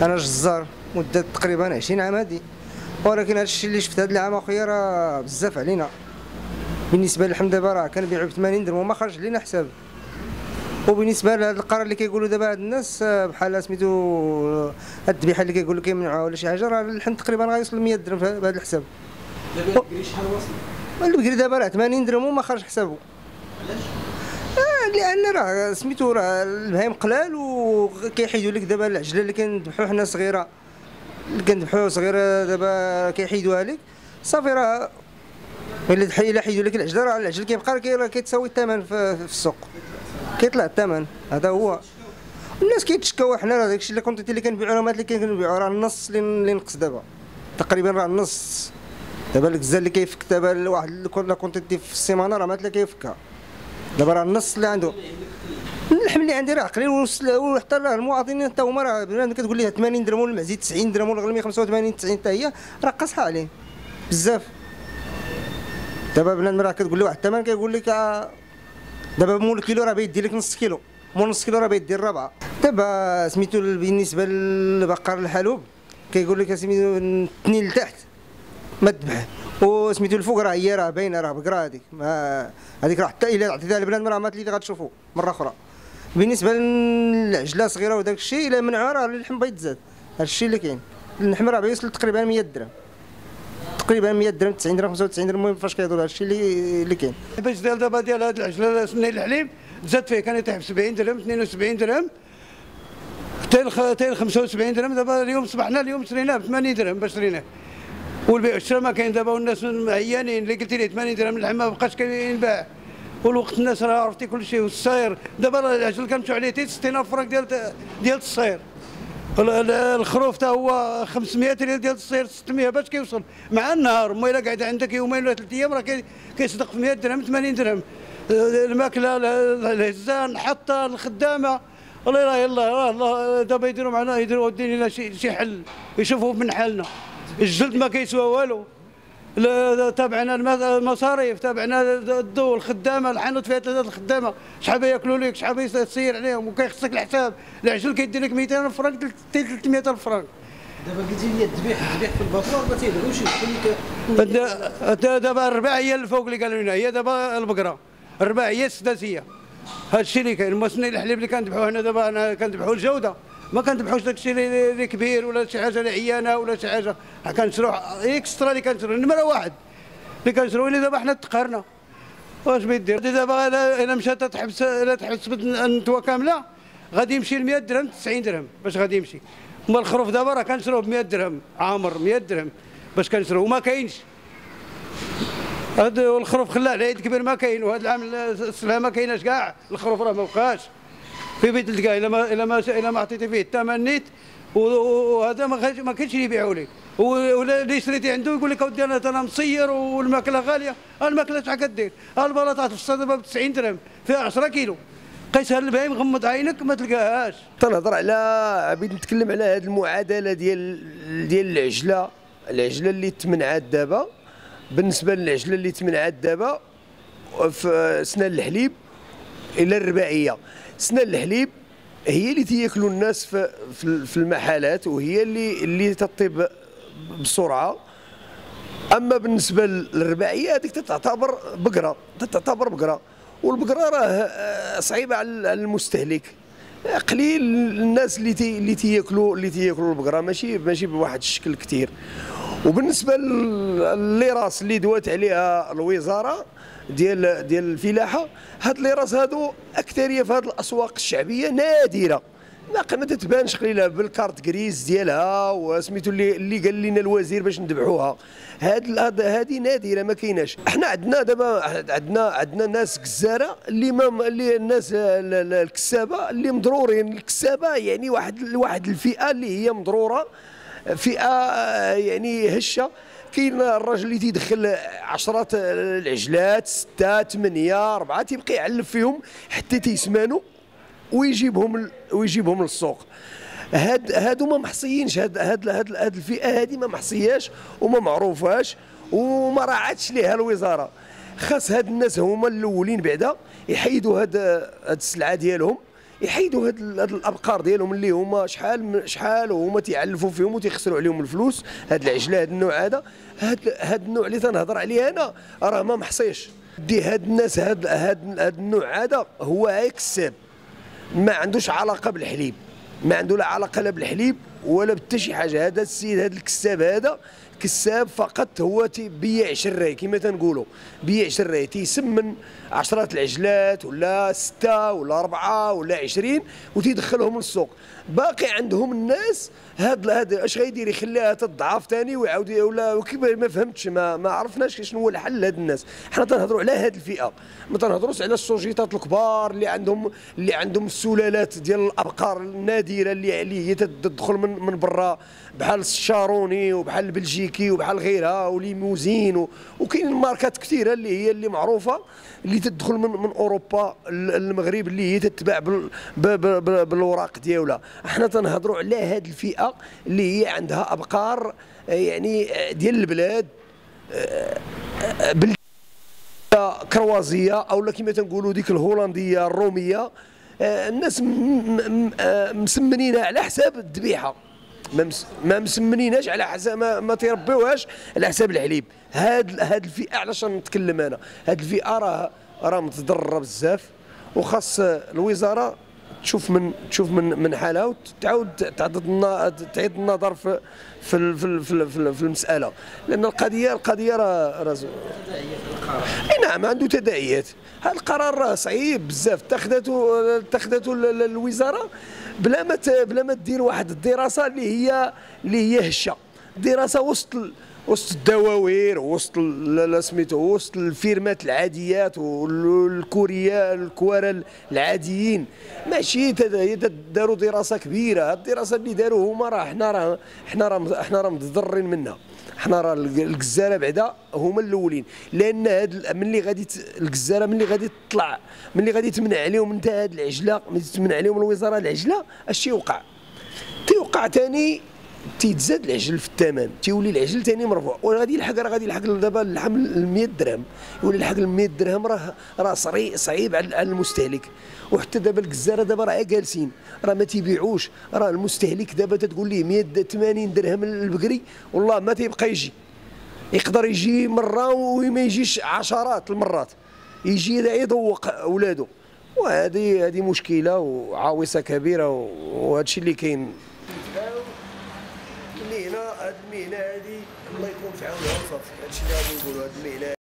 انا جزار مده تقريبا 20 عام هادي، ولكن هذا الشيء اللي شفت هذا العام اخويا راه بزاف علينا. بالنسبه للحم دابا راه كنبيعو ب 80 درهم وما خرج لينا حساب. وبالنسبه لهذا القرار اللي كيقولوا دابا هاد الناس بحال سميتو هاد الذبيحه اللي كيقولوا كيمنعوها ولا شي حاجه، راه اللحم تقريبا غيوصل ل 100 درهم بهذا الحساب. دابا البكري شحال واصل؟ البكري دابا راه 80 درهم وما خرج حسابه. علاش؟ لان راه سميتو راه البهايم قلال وكيحيدوا لك دابا العجله اللي كنذبحوا حنا صغيره، اللي كنذبحوا صغيره دابا كيحيدوها لك صافي. راه الا حيدوا لك العجله راه العجل كيبقى كيتساوي الثمن في السوق، كيطلع الثمن. هذا هو الناس كيتشكاو. حنا راه داكشي اللي كونتيتي اللي كنبيعو راه اللي كنبيعو راه النص اللي نقص دابا تقريبا، راه النص. دابا الكزال اللي كيفك دابا واحد كونتيتي في السيمانه راه ما اللي كيفكها دابا، راه النص اللي عنده. اللحم اللي عندي راه قليل، وحتى راه المواطنين حتى هما راه بنادم كتقول ليه 80 درهم ولا المعزي 90 درهم ولا الغلمي 85 90 حتى هي راه قاصحه عليه بزاف. دابا بنادم راه كتقول له واحد الثمن كيقول لك دابا مول الكيلو راه بيدي لك نص كيلو، مول نص كيلو راه بيدي الربعه. دابا سميتو بالنسبه للبقر الحلوب كيقول لك سميتو اثنين لتحت ما تذبح، وسميتو الفوق راه هي راه باينه راه بقره هذيك، هذيك راه حتى الا عطيتها لبنادم راه مات اللي غتشوفوا مره اخرى. بالنسبه للعجله صغيره وداك الشيء الا منعوها راه اللحم بيتزاد. هذا الشيء اللي كاين، اللحم راه بيوصل تقريبا 100 درهم، تقريبا 100 درهم 90 درهم 95 درهم. المهم فاش كيهضروا هذا الشيء اللي كاين. باش دابا ديال هاد العجله سنين الحليب زاد فيه، كان يطيح ب 70 درهم 72 درهم حتى 75 درهم. دابا اليوم صبحنا اليوم شريناه ب 80 درهم باش شريناه، والبيع والشراء ما كاين دابا، والناس معيانين. اللي قلت لي 80 درهم اللحم ما بقاش كينباع، والوقت الناس راه عرفتي كل شيء. والصاير دابا العجل كنمشيو عليه 60000 فرانك ديال الصاير. الخروف تا هو 500 ريال ديال الصير 600 باش كيوصل مع النهار. اما الا قاعد عندك يومين ولا 3 ايام راه كيصدق في 100 درهم 80 درهم. الماكله الهزه الحطه الخدامه الله يلاه الله. دابا يديروا معنا يديروا ودين لنا شي حل يشوفوا من حالنا. الجلد ما كيسوى والو، تابعنا المصاريف، تابعنا الضوء، الخدامه الحانوت فيها 3 الخدامه شحال ياكلوا لك شحال يسير عليهم، وكيخصك الحساب. العجل كيدير لك 200000 فرانك 300000 فرانك. دابا قلتي لي الذبيح في الباطور ما تيبغيوش دابا الرباع هي الفوق اللي قالوا لنا، هي دابا البقره الرباع هي السداسيه. هذا الشيء اللي كاين. المسنين الحليب اللي كنذبحوا هنا دابا انا كنذبحوا الجوده، ما كنذبحوش داك الشيء اللي كبير ولا شي حاجه اللي عيانه ولا شي حاجه. كنشرو اكسترا اللي كنشرو نمره واحد اللي كنشرو. اللي دابا حنا تقهرنا واش بيدير. دابا الا مشات تحبس النتوه كامله غادي يمشي ل 100 درهم 90 درهم باش غادي يمشي. اما الخروف دابا راه كنشروه ب 100 درهم عامر 100 درهم باش كنشروه وما كاينش. هذا الخروف خلاه العيد كبير ما كاين، وهذا العام السلعه ما كايناش كاع. الخروف راه ما بقاش في بيت الكاع. الا ما عطيتي فيه الثمن نيت وهذا ما كاينش اللي يبيعوا لك. ولا اللي شريتي عنده يقول لك اودي انا مصير والماكله غاليه. الماكله شحال كدير؟ البلاطات في الصدفه ب 90 درهم فيها 10 كيلو. قيسها البهايم غمض عينك ما تلقاهاش. تنهضر على بغيت نتكلم على هذه المعادله ديال العجله اللي تمنعات دابا. بالنسبه للعجله اللي تمنعات دابا في سنان الحليب الى الرباعيه. سنان الحليب هي اللي تياكلوا الناس في المحلات، وهي اللي تطيب بسرعه. اما بالنسبه للرباعيه هذيك تتعتبر بقره، والبقره راه صعيبه على المستهلك. قليل الناس اللي تياكلوا البقره، ماشي بواحد الشكل كثير. وبالنسبه للراس اللي دوات عليها الوزاره ديال الفلاحه، هاد الراس هادو اكثريه في هاد الاسواق الشعبيه نادره، ما تتبانش قليله بالكارت كريز ديالها وسميتو اللي قال لنا الوزير باش نذبحوها. هذه نادره ما كايناش. احنا عندنا دابا عندنا ناس كزاره اللي الناس الكسابه اللي مضرورين. الكسابه يعني واحد الفئه اللي هي مضروره، فئه يعني هشه. كاين الراجل اللي تيدخل 10 العجلات 6 8 4 تيبقى يعلف فيهم حتى تيسمانوا ويجيبهم للسوق. هادو ما محصيينش. هاد الفئه هذه ما محصياش وما معروفاش وما راعاتش ليها الوزاره. خاص هاد الناس هما الاولين بعدا يحيدوا هاد السلعه ديالهم، يحيدوا هاد الابقار ديالهم اللي هما شحال وهما تيعلفوا فيهم وتيخسروا عليهم الفلوس. هاد العجله هاد النوع هاد النوع اللي تنهضر عليه انا راه ما محصيش. دي هاد الناس هاد النوع هذا هو كساب، ما عندوش علاقه بالحليب، ما عنده لا علاقه لا بالحليب ولا بتا شي حاجه. هذا السيد هذا الكساب هذا كساب فقط، هو بيع شراي كما تنقولوا، بيع شراي تيسمن 10 العجلات ولا 6 ولا 4 ولا 20 وتيدخلهم للسوق. باقي عندهم الناس هاد اش غيدير؟ يخليها تضعف ثاني ويعاود ولا كيف؟ ما فهمتش، ما عرفناش شنو هو الحل لهاد الناس. حنا تنهضروا على هاد الفئه، ما تنهضروش على السوجيتات الكبار اللي عندهم السلالات ديال الابقار النادره اللي هي تدخل من برا، بحال الشاروني وبحال البلجيكي وبحال غيرها وليموزين وكاين ماركات كثيره اللي معروفه اللي تدخل من اوروبا المغرب اللي هي تتباع بالوراق ديالها. احنا تنهضروا على هذه الفئه اللي هي عندها ابقار يعني ديال البلاد كروازيه او كما تنقولوا ديك الهولنديه الروميه. الناس مسمنينها على حساب الذبيحه، ما مسمنيناش على حساب ما تيربيوهاش على حساب الحليب. هاد الفئه علاش نتكلم انا؟ هاد الفئه راه متضرره بزاف، وخاص الوزاره تشوف من حالها وتعاود تعيد النظر في المساله، لان القضيه راه اي نعم عنده تداعيات. هذا القرار راه صعيب بزاف، اتخذته الوزاره بلا ما دير واحد الدراسه اللي هي هشه، دراسه وسط الدواوير وسط سميتو وسط الفيرمات العاديات الكوارا العاديين، ماشي داروا دراسه كبيره. الدراسه اللي داروا هما احنا راه متضررين منها. احنا راه الجزاره بعدا هما الاولين، لان ملي غادي الجزاره ملي غادي تطلع، ملي غادي تمنع عليهم انت هاد العجله، ملي تمنع عليهم الوزاره العجله، اش تيوقع ثاني؟ تيتزاد العجل في الثمن، تيولي العجل ثاني مرفوع، وغادي يلحق دابا اللحم 100 درهم، يولي يلحق 100 درهم راه صعيب على المستهلك. وحتى دابا الجزاره دابا راه جالسين راه ما تيبيعوش، راه المستهلك دابا تتقول ليه 180 درهم البقري والله ما تيبقى يجي، يقدر يجي مره وما يجيش عشرات المرات، يجي يذوق ولادو. وهذه مشكله وعاوصه كبيره، وهذا الشيء اللي كاين. المهنه هذه الله يكون في عونها وصافي، هذا الشيء اللي غادي نقولوا. هذه المهنه